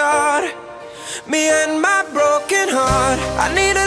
start. Me and my broken heart, I need a